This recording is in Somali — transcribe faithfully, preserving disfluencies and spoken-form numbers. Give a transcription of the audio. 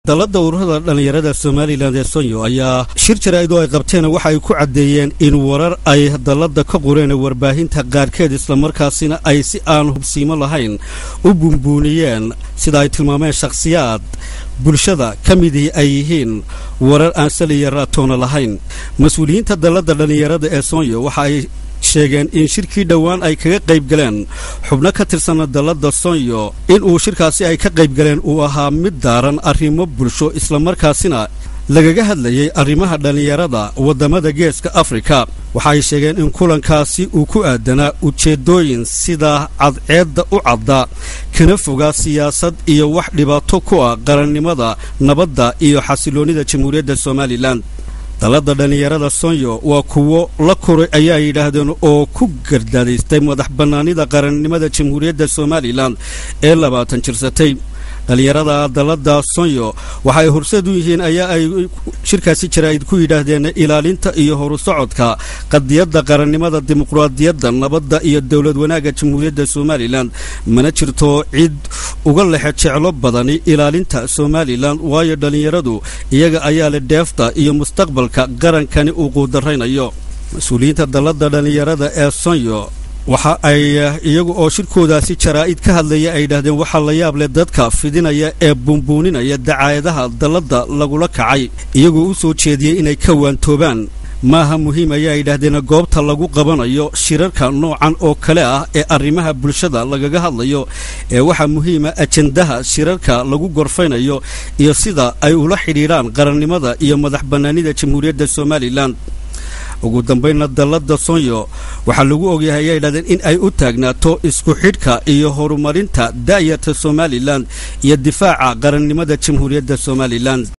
dalada ururada dhalinyarada Somaliland ee Sonyo ayaa shir jaraa'id ay qabteen waxa ay ku cadeeyeen in warar ay dalada ka qoreen warbaahinta qaarkeed isla markaasina ay si aan hubsiimo lahayn u bumbuuniyeen sida ay tilmaameen shakhsiyaad bulshada kamidii ay yihiin warar aan saliya raatoona lahayn mas'uuliyiinta dalada dhalinyarada ee Sonyo waxa ay sheegeen in shirkii dhawaan ay kaga qayb galeen xubno ka tirsan dalada Sonyo in uu shirkaasi ay ka qayb galeen uu ahaa mid daaran arrimo bulsho isla markaasina lagaga hadlayay arrimaha dhalinyarada wadamada geeska Afrika waxa ay sheegeen in kulankaasi uu ku aadanaa ujeedooyin sida cadceedda u cadda kana fogaa siyaasad iyo wax dhibaato ku ah qarannimada nabadda iyo xasiloonida Jamhuuriyadda Somaliland dalada dhalinyarada Sonyo waa kuwo la koray ayaa yiraahdeen oo ku gardaadaystay madax banaanida qarannimada Jamhuuriyadda Somaliland ee labaatan jirsatay dhalinyarada dalada Sonyo waxay horseed u yihiin ayaa ay shirkaasi jaraa'id ku yiraahdeen ilaalinta iyo horu socodka qadiyada qarannimada dimuqraadiyadda nabadda iyo dawlad wanaaga Jamhuuriyadda Somaliland mana jirto cid uga leex jeclo badani ilaalinta Somaliland waayo dhalinyaradu iyaga ayaa la deefta iyo mustaqbalka qarankani uu quudaraynayo mas'uuliyiinta dalada dhalinyarada ee Sonyo waxa ay iyagu oo shirkoodaasi jaraa'id ka hadlaya ay yiraahdeen waxa la yaab leh dadka fidinaya ee bumbuuninaya dacaayadaha dalada lagula kacay iyagu u soo jeediyay inay ka waantoobaan maaha muhiim ayaa yiraahdeen goobta lagu qabanayo shirarka noocan oo kale ah ee arrimaha bulshada lagaga hadlayo ee waxa muhiim ah ajendaha shirarka lagu gorfaynayo iyo sida ay ula xiriiraan qarannimada iyo madax banaanida Jamhuuriyadda Somaliland ugu dambeynna dalada Sonyo waxa lagu ogyahay ay yiraahdeen in ay u taagnaato isku xidhka iyo horumarinta daayarta Somaliland iyo difaaca qarannimada Jamhuuriyadda Somaliland